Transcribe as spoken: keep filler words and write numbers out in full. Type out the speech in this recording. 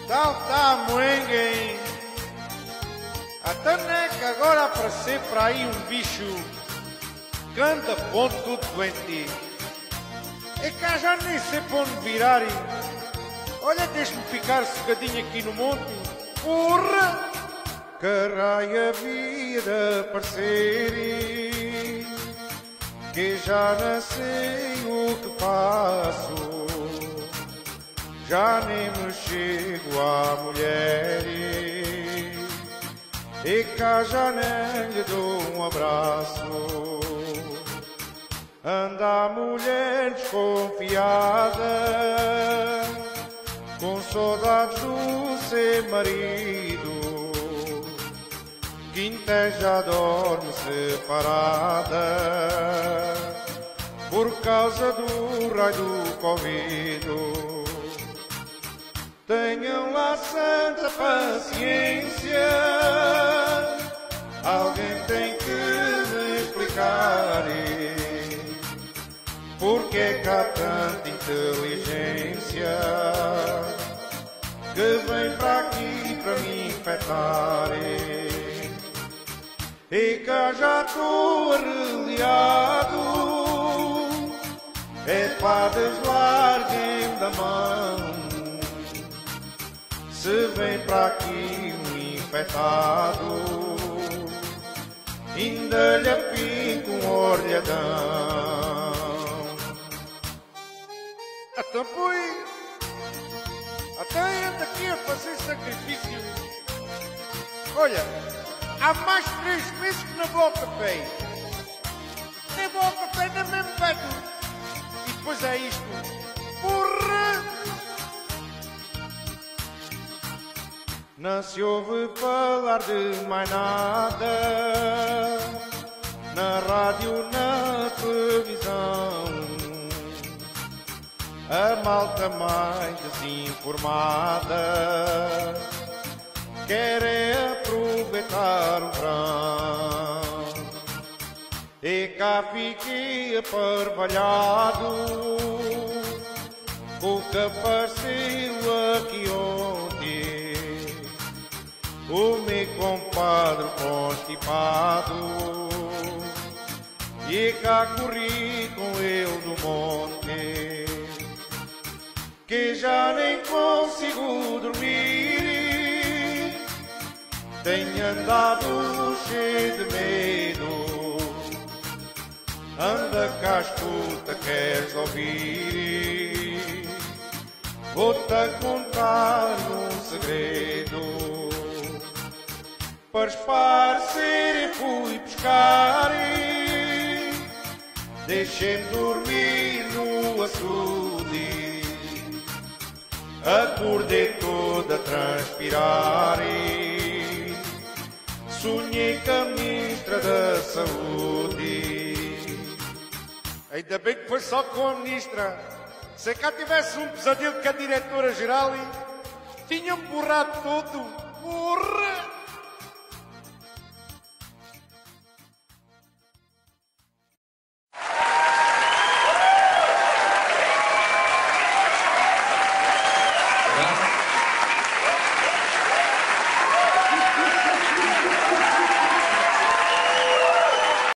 Salta a moenga, hein? Até né que agora aparecer para aí um bicho que anda ponto tudo doente. É que já nem sei para onde virar. Olha, deixa-me ficar sossegadinho aqui no monte. Porra! Que raio havia de aparecer, que já não sei o que faço. Já nem me chego à mulher e cá já nem lhe dou um abraço. Anda a mulher desconfiada, com saudades do seu marido, que até já dorme separada por causa do raio do Covid. Tenham lá santa paciência, alguém tem que me explicar porque é que há tanta inteligência que vem para aqui para me infectar. E cá já estou arreliado, é pá, deslarguem da mão. Se vem para aqui um infectado, ainda lhe apinto um orelhadão. Até foi, até anda aqui a fazer sacrifício. Olha, há mais de três meses que não vou ao café. Nem vou ao café nem mesmo beto. E depois é isto. Porra! Não se ouve falar de mais nada, na rádio, na televisão. A malta mais desinformada quer é aproveitar o verão. E cá fiquei aparvalhado com o que apareceu aqui ontem. O meu compadre constipado, e cá corri com ele do monte, que já nem consigo dormir. Tenho andado cheio de medo, anda cá, escuta, queres ouvir? Vou-te a contar um segredo. Para esparcer fui pescar, deixei-me dormir no açude, acordei toda a transpirar, sonhei com a ministra da saúde. Ainda bem que foi só com a ministra. Se cá tivesse um pesadelo com a diretora-geral, tinha-me borrado todo. Porra!